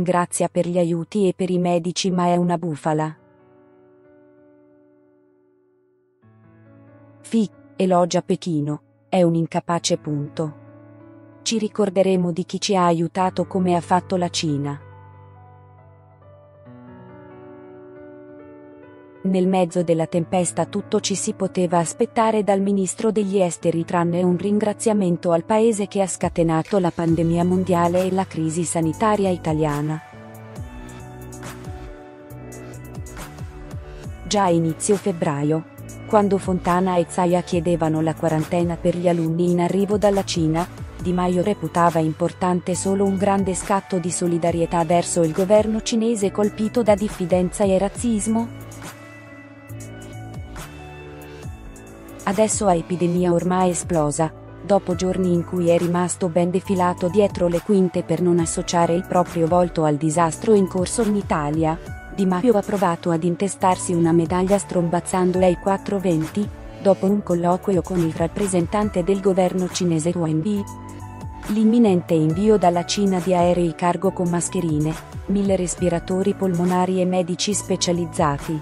ringrazia per gli aiuti e per i medici, ma è una bufala. Xi elogia Pechino. È un incapace. Ci ricorderemo di chi ci ha aiutato come ha fatto la Cina. Nel mezzo della tempesta tutto ci si poteva aspettare dal ministro degli esteri tranne un ringraziamento al paese che ha scatenato la pandemia mondiale e la crisi sanitaria italiana. Già a inizio febbraio, quando Fontana e Zaia chiedevano la quarantena per gli alunni in arrivo dalla Cina, Di Maio reputava importante solo un grande scatto di solidarietà verso il governo cinese colpito da diffidenza e razzismo. Adesso a epidemia ormai esplosa, dopo giorni in cui è rimasto ben defilato dietro le quinte per non associare il proprio volto al disastro in corso in Italia, Di Maio ha provato ad intestarsi una medaglia strombazzandola ai 420, dopo un colloquio con il rappresentante del governo cinese Wenbi. L'imminente invio dalla Cina di aerei cargo con mascherine, 1000 respiratori polmonari e medici specializzati.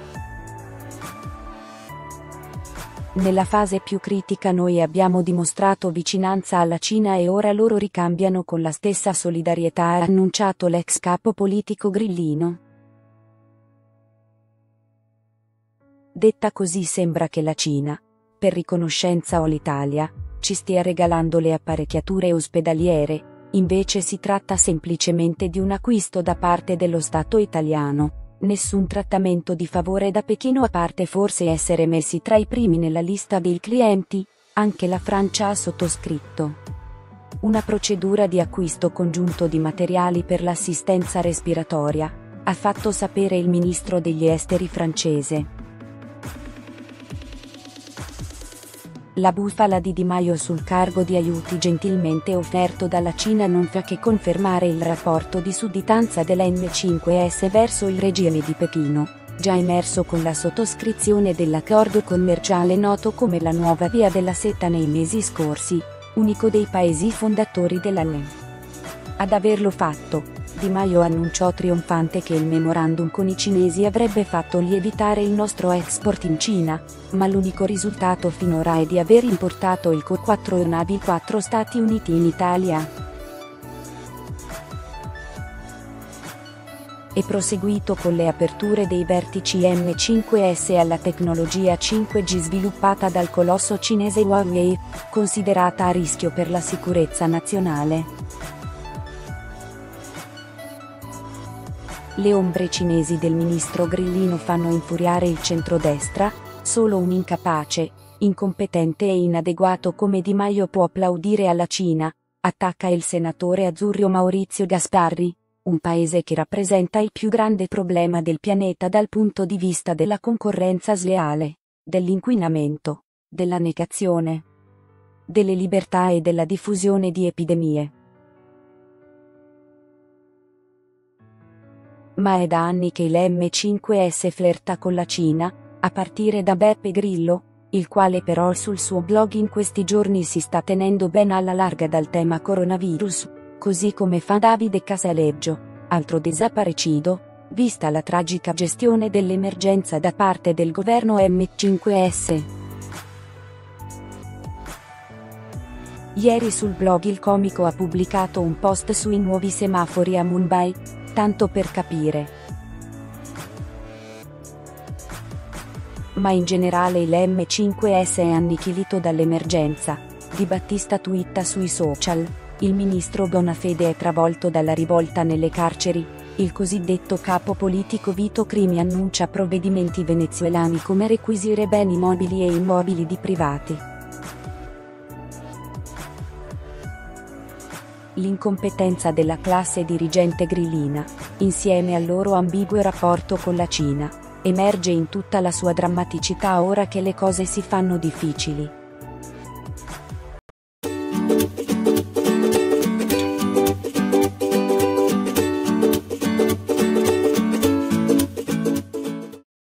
Nella fase più critica noi abbiamo dimostrato vicinanza alla Cina e ora loro ricambiano con la stessa solidarietà, ha annunciato l'ex capo politico grillino. Detta così sembra che la Cina, per riconoscenza o l'Italia, ci stia regalando le apparecchiature ospedaliere, invece si tratta semplicemente di un acquisto da parte dello Stato italiano. Nessun trattamento di favore da Pechino, a parte forse essere messi tra i primi nella lista dei clienti. Anche la Francia ha sottoscritto una procedura di acquisto congiunto di materiali per l'assistenza respiratoria, ha fatto sapere il ministro degli esteri francese. La bufala di Di Maio sul cargo di aiuti gentilmente offerto dalla Cina non fa che confermare il rapporto di sudditanza della M5S verso il regime di Pechino, già emerso con la sottoscrizione dell'accordo commerciale noto come la nuova via della seta nei mesi scorsi, unico dei paesi fondatori dell'UE. Ad averlo fatto, Di Maio annunciò trionfante che il memorandum con i cinesi avrebbe fatto lievitare il nostro export in Cina, ma l'unico risultato finora è di aver importato il 4 aeronavi 4 Stati Uniti in Italia. E proseguito con le aperture dei vertici M5S alla tecnologia 5G sviluppata dal colosso cinese Huawei, considerata a rischio per la sicurezza nazionale. Le ombre cinesi del ministro grillino fanno infuriare il centrodestra, solo un incapace, incompetente e inadeguato come Di Maio può applaudire alla Cina, attacca il senatore azzurro Maurizio Gasparri, un paese che rappresenta il più grande problema del pianeta dal punto di vista della concorrenza sleale, dell'inquinamento, della negazione delle libertà e della diffusione di epidemie. Ma è da anni che il M5S flirta con la Cina, a partire da Beppe Grillo, il quale però sul suo blog in questi giorni si sta tenendo ben alla larga dal tema coronavirus, così come fa Davide Casaleggio, altro desaparecido, vista la tragica gestione dell'emergenza da parte del governo M5S. Ieri sul blog il comico ha pubblicato un post sui nuovi semafori a Mumbai, tanto per capire. Ma in generale il M5S è annichilito dall'emergenza. Di Battista twitta sui social, il ministro Bonafede è travolto dalla rivolta nelle carceri, il cosiddetto capo politico Vito Crimi annuncia provvedimenti venezuelani come requisire beni mobili e immobili di privati. L'incompetenza della classe dirigente grillina, insieme al loro ambiguo rapporto con la Cina, emerge in tutta la sua drammaticità ora che le cose si fanno difficili.